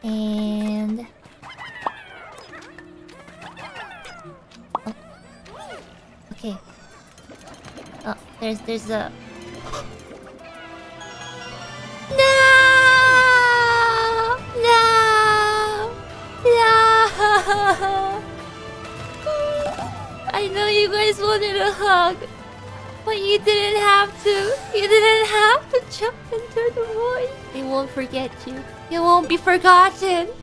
And... oh. Okay. Oh, there's a... No! No! No! I know you guys wanted a hug, but you didn't have to. You didn't have to jump into the void. They won't forget you. You won't be forgotten.